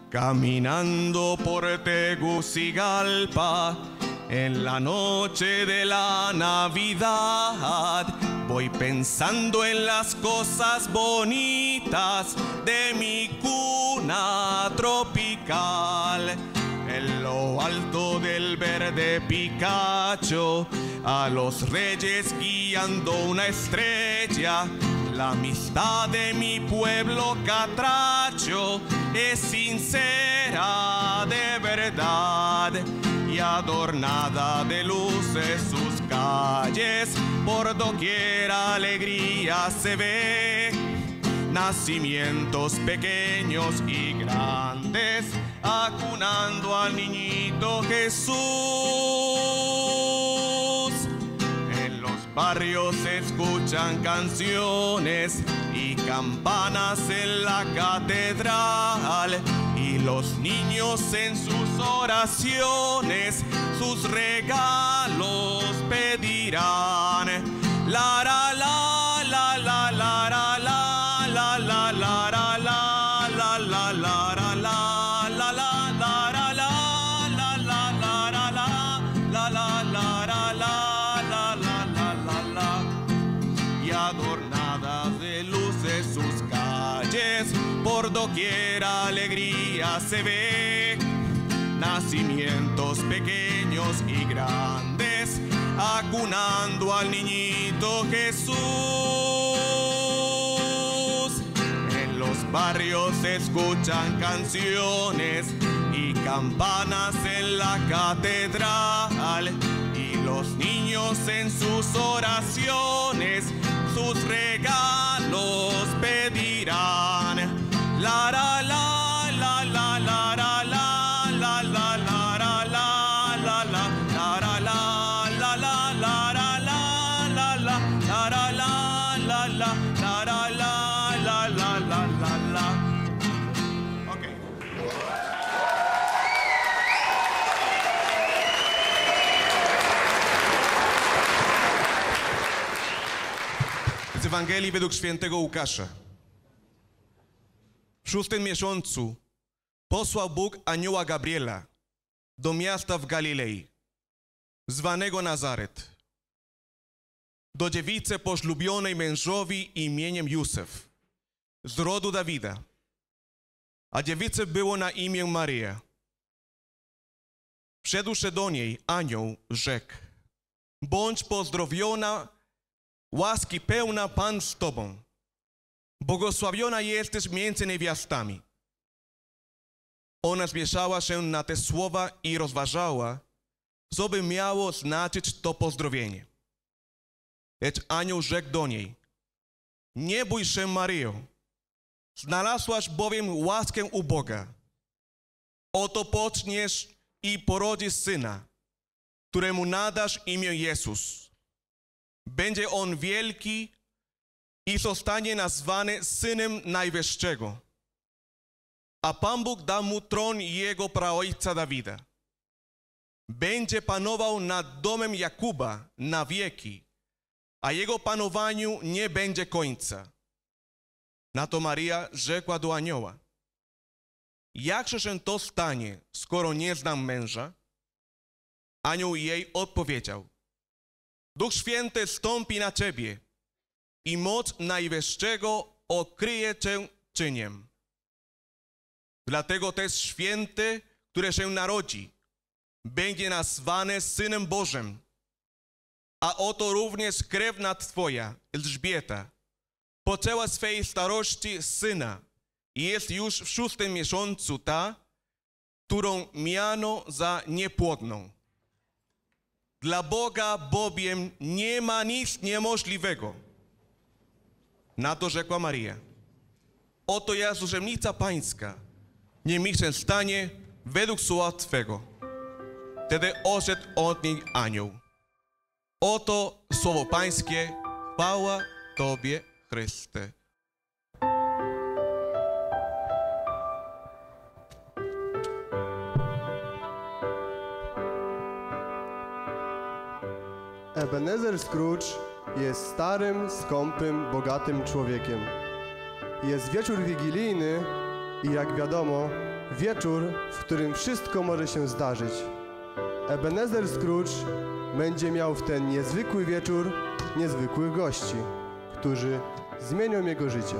Caminando por Tegucigalpa, en la noche de la Navidad, voy pensando en las cosas bonitas de mi cuna tropical. En lo alto del verde Picacho, a los reyes guiando una estrella, la amistad de mi pueblo catracho es sincera de verdad y adornada de luces sus calles, por doquier alegría se ve. Nacimientos pequeños y grandes, acunando al niñito Jesús. En los barrios se escuchan canciones y campanas en la catedral, y los niños en sus oraciones sus regalos pedirán. La la la la la la la la la la la la la la la la por doquier alegría se ve. Nacimientos pequeños y grandes, acunando al niñito Jesús. En los barrios se escuchan canciones y campanas en la catedral, y los niños en sus oraciones sus regalos pedirán. La la la la la la la la la la la la la la la la la la la. Okay. Z Ewangelii według świętego Łukasza. W 6. miesiącu posłał Bóg anioła Gabriela do miasta w Galilei, zwanego Nazaret, do dziewicy poślubionej mężowi imieniem Józef, z rodu Dawida, a dziewicy było na imię Maryja. Wszedłszy do niej, anioł rzekł: bądź pozdrowiona, łaski pełna, Pan z tobą. Błogosławiona jesteś między niewiastami. Ona zmieszała się na te słowa i rozważała, co by miało znaczyć to pozdrowienie. Lecz anioł rzekł do niej: nie bój się, Maryjo, znalazłaś bowiem łaskę u Boga. Oto poczniesz i porodzisz syna, któremu nadasz imię Jezus. Będzie on wielki i zostanie nazwany Synem Najwyższego. A Pan Bóg da mu tron jego praojca Dawida. Będzie panował nad domem Jakuba na wieki, a jego panowaniu nie będzie końca. Na to Maryja rzekła do anioła: jakże się to stanie, skoro nie znam męża? Anioł jej odpowiedział: Duch Święty stąpi na ciebie i moc Najwyższego okryje cię cieniem. Dlatego też święty, który się narodzi, będzie nazwany Synem Bożym. A oto również krewna twoja, Elżbieta, poczęła swej starości syna i jest już w 6. miesiącu ta, którą miano za niepłodną. Dla Boga bowiem nie ma nic niemożliwego. Na to rzekła Maryja: oto ja służebnica pańska, niech mi się stanie według słowa twego. Wtedy odszedł od niej anioł. Oto słowo pańskie, chwała Tobie, Chryste. Ebenezer Scrooge jest starym, skąpym, bogatym człowiekiem. Jest wieczór wigilijny i jak wiadomo, Wieczór, w którym wszystko może się zdarzyć. Ebenezer Scrooge będzie miał w ten niezwykły wieczór niezwykłych gości, którzy zmienią jego życie.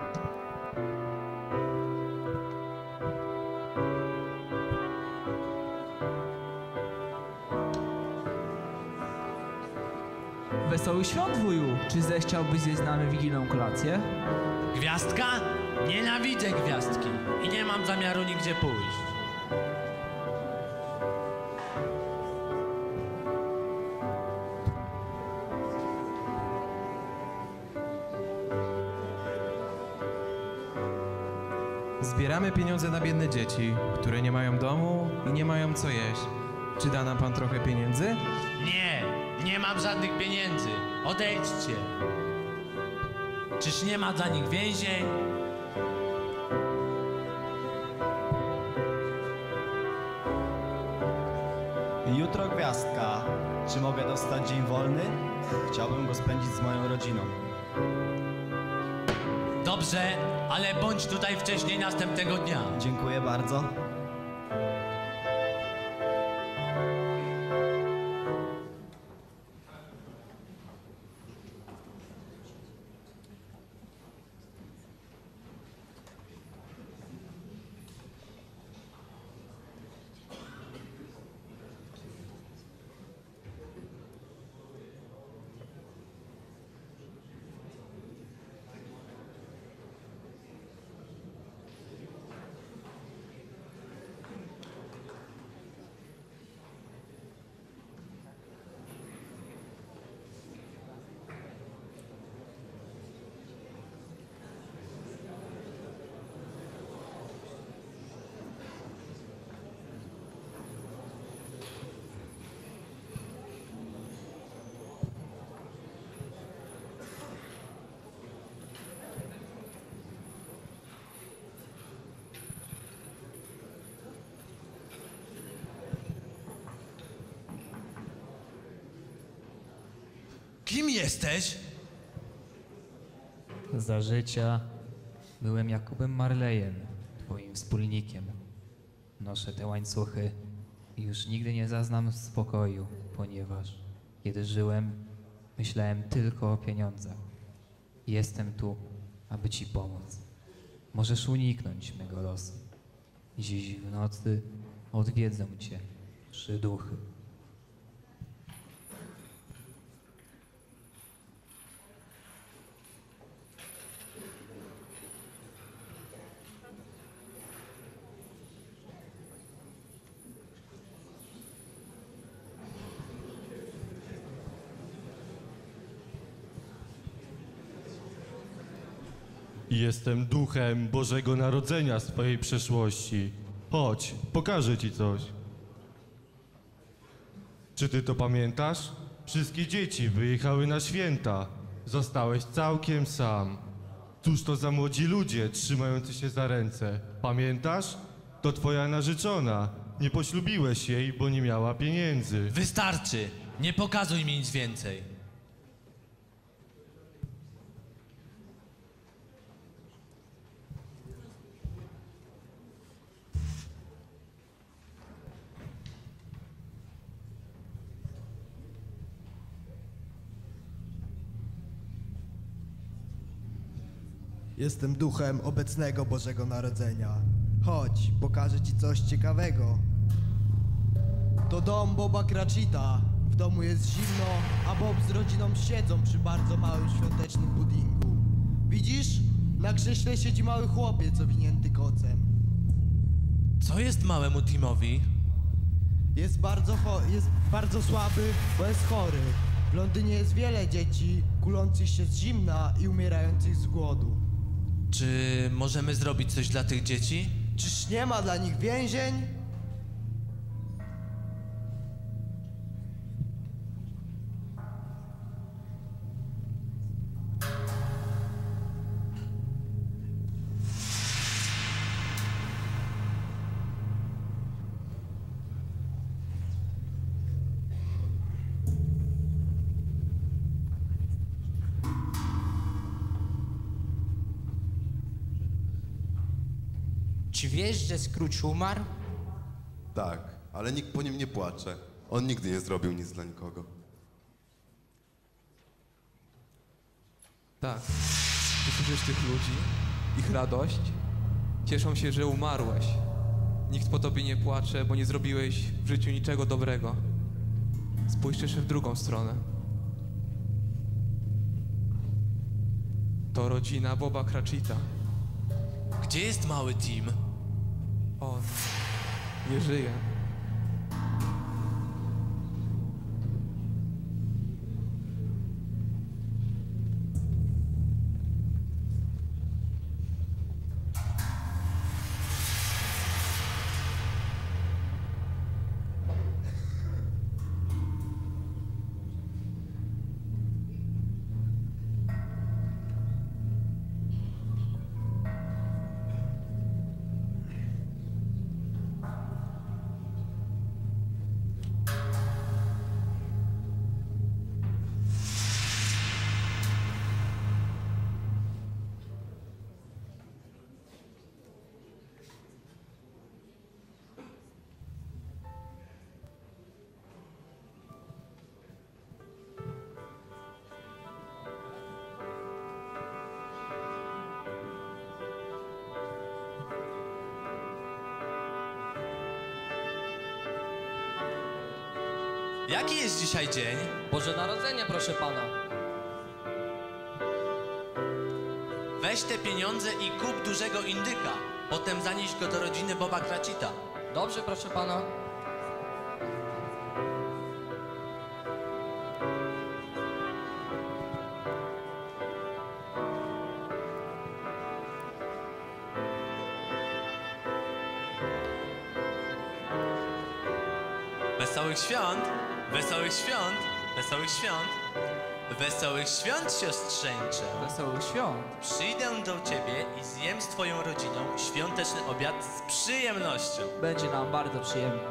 Wesołych świąt, wuju! Czy zechciałbyś zjeść z nami wigilijną kolację? Gwiazdka? Nienawidzę gwiazdki i nie mam zamiaru nigdzie pójść. Zbieramy pieniądze na biedne dzieci, które nie mają domu i nie mają co jeść. Czy da nam pan trochę pieniędzy? Nie, nie mam żadnych pieniędzy. Odejdźcie. Czyż nie ma dla nich więzień? Jutro gwiazdka. Czy mogę dostać dzień wolny? Chciałbym go spędzić z moją rodziną. Dobrze, ale bądź tutaj wcześniej następnego dnia. Dziękuję bardzo. Kim jesteś? Za życia byłem Jakubem Marlejem, twoim wspólnikiem. Noszę te łańcuchy i już nigdy nie zaznam spokoju, ponieważ kiedy żyłem, myślałem tylko o pieniądzach. Jestem tu, aby ci pomóc. Możesz uniknąć mego losu. Dziś w nocy odwiedzą cię 3 duchy. Jestem duchem Bożego Narodzenia z twojej przeszłości. Chodź, pokażę ci coś. Czy ty to pamiętasz? Wszystkie dzieci wyjechały na święta. Zostałeś całkiem sam. Cóż to za młodzi ludzie trzymający się za ręce? Pamiętasz? To twoja narzeczona. Nie poślubiłeś jej, bo nie miała pieniędzy. Wystarczy. Nie pokazuj mi nic więcej. Jestem duchem obecnego Bożego Narodzenia. Chodź, pokażę ci coś ciekawego. To dom Boba Cratchita. W domu jest zimno, a Bob z rodziną siedzą przy bardzo małym świątecznym puddingu. Widzisz? Na krześle siedzi mały chłopiec owinięty kocem. Co jest małemu Timowi? Jest bardzo słaby, bo jest chory. W Londynie jest wiele dzieci kulących się z zimna i umierających z głodu. Czy możemy zrobić coś dla tych dzieci? Czyż nie ma dla nich więzień? Czy wiesz, że Scrooge umarł? Tak, ale nikt po nim nie płacze. On nigdy nie zrobił nic dla nikogo. Tak. Ty słyszysz tych ludzi, ich radość? Cieszą się, że umarłeś. Nikt po tobie nie płacze, bo nie zrobiłeś w życiu niczego dobrego. Spójrz jeszcze w drugą stronę. To rodzina Boba Cratchita. Gdzie jest mały Tim? On nie żyje. Jaki jest dzisiaj dzień? Boże Narodzenie, proszę pana. Weź te pieniądze i kup dużego indyka. Potem zanieś go do rodziny Boba Cratchita. Dobrze, proszę pana. Wesołych świąt! Wesołych świąt! Wesołych świąt! Wesołych świąt, siostrzeńcze! Wesołych świąt! Przyjdę do ciebie i zjem z twoją rodziną świąteczny obiad z przyjemnością. Będzie nam bardzo przyjemnie.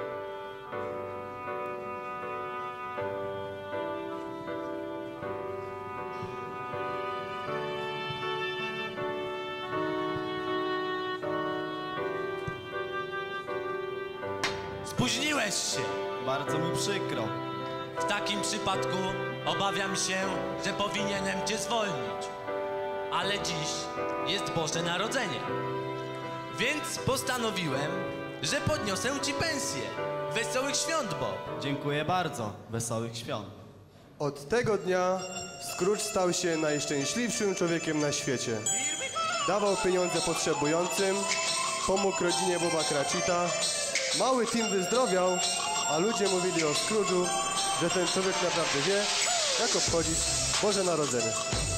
Spóźniłeś się! Bardzo mi przykro. W takim przypadku obawiam się, że powinienem cię zwolnić. Ale dziś jest Boże Narodzenie. Więc postanowiłem, że podniosę ci pensję. Wesołych świąt, Bob! Dziękuję bardzo. Wesołych świąt. Od tego dnia Scrooge stał się najszczęśliwszym człowiekiem na świecie. Dawał pieniądze potrzebującym, pomógł rodzinie Boba Cratchita. Mały Tim wyzdrowiał, a ludzie mówili o Scrooge'u, że ten człowiek naprawdę wie, jak obchodzić Boże Narodzenie.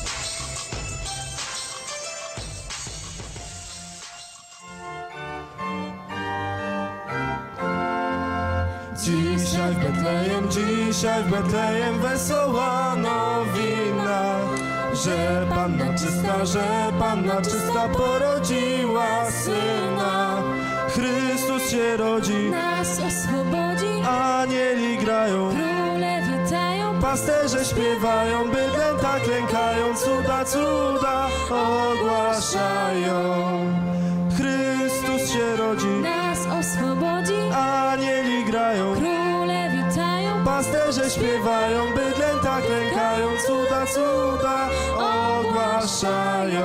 Dzisiaj w Betlejem wesoła nowina, że Panna czysta porodziła Syna. Chrystus się rodzi, nas oswobodzi, anieli grają, króle witają, pasterze śpiewają, bydlęta klękają, cuda ogłaszają. Chrystus się rodzi, nas oswobodzi, anieli grają, króle witają, pasterze śpiewają, bydlęta klękają, cuda ogłaszają.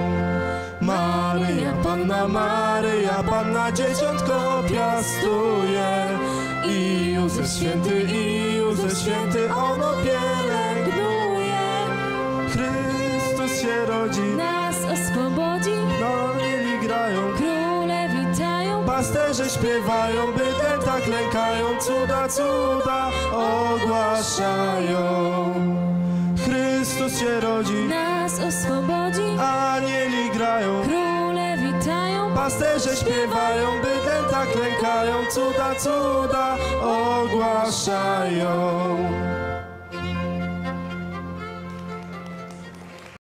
Maryja Panna dzieciątko piastuje i Józef święty ono pielęgnuje. Chrystus się rodzi, nas oswobodzi, anieli grają, króle witają, pasterze śpiewają, bydlęta klękają, cuda ogłaszają. Chrystus się rodzi, nas oswobodzi, anieli grają, króle witają, pasterze śpiewają, bydlęta klękają, cuda ogłaszają.